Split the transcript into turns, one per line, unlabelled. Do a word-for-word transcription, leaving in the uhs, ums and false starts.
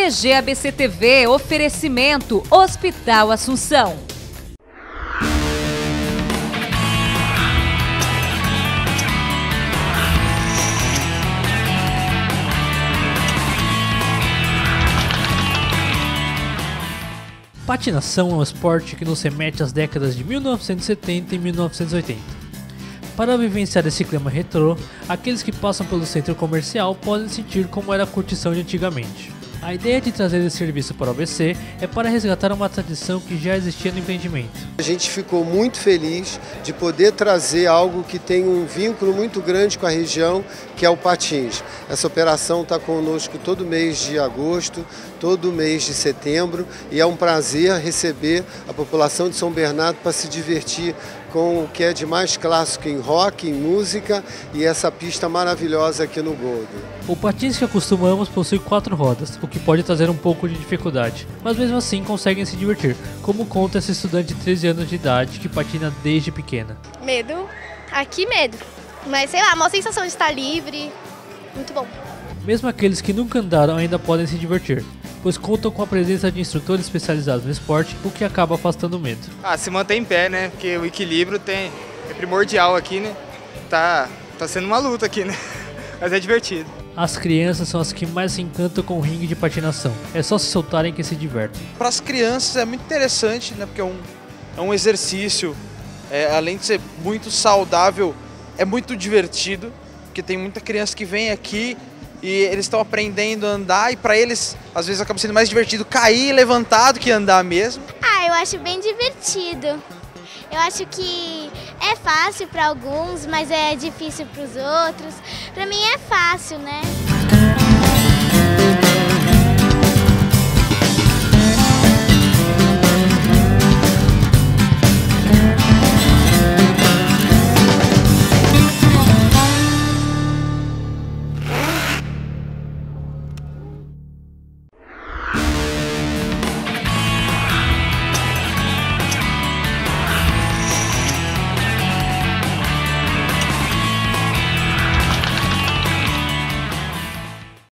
C G A B C T V, oferecimento Hospital Assunção.
Patinação é um esporte que nos remete às décadas de mil novecentos e setenta e mil novecentos e oitenta. Para vivenciar esse clima retrô, aqueles que passam pelo centro comercial podem sentir como era a curtição de antigamente. A ideia de trazer esse serviço para o A B C é para resgatar uma tradição que já existia no empreendimento.
A gente ficou muito feliz de poder trazer algo que tem um vínculo muito grande com a região, que é o patins. Essa operação está conosco todo mês de agosto, todo mês de setembro, e é um prazer receber a população de São Bernardo para se divertir com o que é de mais clássico em rock, em música, e essa pista maravilhosa aqui no Golden.
O patins que acostumamos possui quatro rodas, o que pode trazer um pouco de dificuldade, mas mesmo assim conseguem se divertir, como conta essa estudante de treze anos de idade que patina desde pequena.
Medo, aqui medo, mas sei lá, uma sensação de estar livre, muito bom.
Mesmo aqueles que nunca andaram ainda podem se divertir, pois contam com a presença de instrutores especializados no esporte, o que acaba afastando o medo.
Ah, se manter em pé, né? Porque o equilíbrio tem, é primordial aqui, né? Tá, tá sendo uma luta aqui, né? Mas é divertido.
As crianças são as que mais se encantam com o ringue de patinação. É só se soltarem que se divertem.
Para as crianças é muito interessante, né? Porque é um, é um exercício, é, além de ser muito saudável, é muito divertido. Porque tem muita criança que vem aqui e eles estão aprendendo a andar, e para eles às vezes acaba sendo mais divertido cair levantado que andar mesmo.
Ah, eu acho bem divertido. Eu acho que é fácil para alguns, mas é difícil para os outros. Para mim é fácil, né?